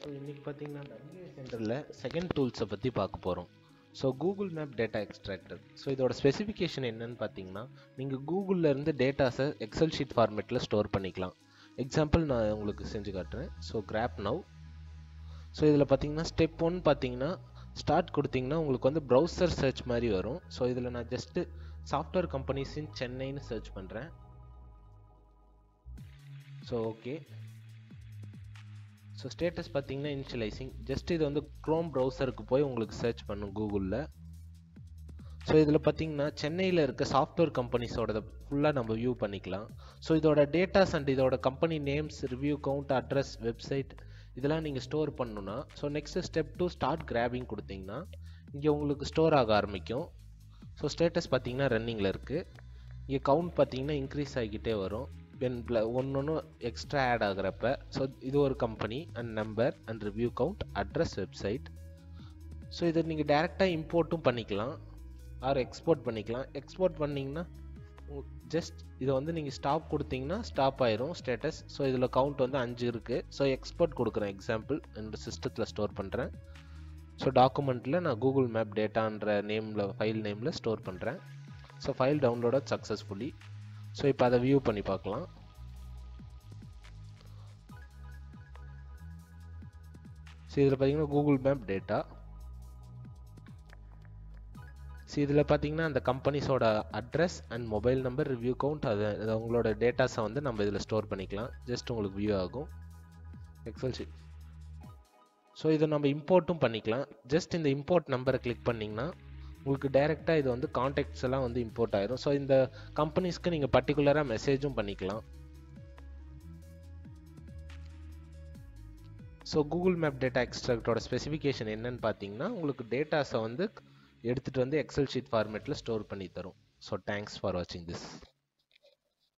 இன்னைக்கு பார்த்தீங்கன்னா WA சென்டரில் செகண்ட் டூல்ஸை பற்றி பார்க்க போகிறோம். So Google map data extractor. So இதோட ஸ்பெசிஃபிகேஷன் என்னன்னு பார்த்தீங்கன்னா, நீங்கள் கூகுளில் இருந்து டேட்டாஸை எக்ஸல் ஷீட் ஃபார்மேட்டில் ஸ்டோர் பண்ணிக்கலாம். எக்ஸாம்பிள் நான் உங்களுக்கு செஞ்சு காட்டுறேன். So graph now. ஸோ இதில் பார்த்தீங்கன்னா ஸ்டெப் 1 பார்த்தீங்கன்னா ஸ்டார்ட் கொடுத்தீங்கன்னா உங்களுக்கு வந்து ப்ரௌசர் சர்ச் மாதிரி வரும். ஸோ இதில் நான் ஜஸ்ட்டு சாஃப்ட்வேர் கம்பெனிஸ் இன் சென்னைன்னு சர்ச் பண்ணுறேன். So okay. ஸோ ஸ்டேட்டஸ் பார்த்தீங்கன்னா இனிஷியலைசிங். ஜஸ்ட் இது வந்து க்ரோம் ப்ரௌசருக்கு போய் உங்களுக்கு சர்ச் பண்ணும் கூகுளில். ஸோ இதில் பார்த்தீங்கன்னா சென்னையில் இருக்க சாஃப்ட்வேர் கம்பெனிஸோட ஃபுல்லாக நம்ம வியூ பண்ணிக்கலாம். ஸோ இதோட டேட்டாஸ் அண்ட் இதோட company names, review count, address, website இதெல்லாம் நீங்கள் ஸ்டோர் பண்ணணும்னா, so next step 2 start grabbing கொடுத்தீங்கன்னா இங்கே உங்களுக்கு ஸ்டோர் ஆக ஆரம்பிக்கும். ஸோ ஸ்டேட்டஸ் பார்த்தீங்கன்னா ரன்னிங்கில் இருக்குது. இங்கே கவுண்ட் பார்த்தீங்கன்னா இன்க்ரீஸ் ஆகிக்கிட்டே வரும் ஒன்று எக்ஸ்ட்ரா ஆட் ஆகிறப்ப. ஸோ இது ஒரு company and number and review count, address, website. So இதை நீங்கள் டேரெக்டாக இம்போர்ட்டும் பண்ணிக்கலாம் ஆர் எக்ஸ்போர்ட் பண்ணிக்கலாம். எக்ஸ்போர்ட் பண்ணிங்கன்னா ஜஸ்ட் இதை வந்து நீங்கள் ஸ்டாப் கொடுத்தீங்கன்னா ஸ்டாப் ஆயிரும் ஸ்டேட்டஸ். ஸோ இதில் கவுண்ட் வந்து 5 இருக்குது. ஸோ எக்ஸ்போர்ட் கொடுக்குறேன். எக்ஸாம்பிள் என்னோட சிஸ்டத்தில் ஸ்டோர் பண்ணுறேன். ஸோ டாக்குமெண்ட்டில் நான் கூகுள் மேப் டேட்டான்ற நேமில், ஃபைல் நேமில் ஸ்டோர் பண்ணுறேன். So file download successfully. So இப்போ அதை வியூ பண்ணி பார்க்கலாம். ஸோ இதில் பார்த்தீங்கன்னா கூகுள் மேப் டேட்டா. ஸோ இதில் பார்த்தீங்கன்னா அந்த கம்பெனிஸோட address and mobile number, review count, அது அவங்களோட டேட்டாஸை வந்து நம்ம இதில் ஸ்டோர் பண்ணிக்கலாம். ஜஸ்ட் உங்களுக்கு வியூ ஆகும் எக்ஸல் ஷீட். ஸோ இதை நம்ம இம்போர்ட்டும் பண்ணிக்கலாம். ஜஸ்ட் இந்த இம்போர்ட் நம்பரை கிளிக் பண்ணிங்கன்னா உங்களுக்கு டைரெக்டாக இது வந்து கான்டாக்ட்ஸ் எல்லாம் வந்து இம்போர்ட் ஆயிரும். ஸோ இந்த கம்பெனிஸ்க்கு நீங்கள் பர்டிகுலராக மெசேஜும் பண்ணிக்கலாம். ஸோ கூகுள் மேப் டேட்டா எக்ஸ்ட்ராக்டரோட ஸ்பெசிஃபிகேஷன் என்னன்னு பார்த்தீங்கன்னா, உங்களுக்கு டேட்டாஸை வந்து எடுத்துகிட்டு வந்து எக்ஸல் ஷீட் ஃபார்மேட்டில் ஸ்டோர் பண்ணி தரும். ஸோ தேங்க்ஸ் ஃபார் வாட்சிங் திஸ்.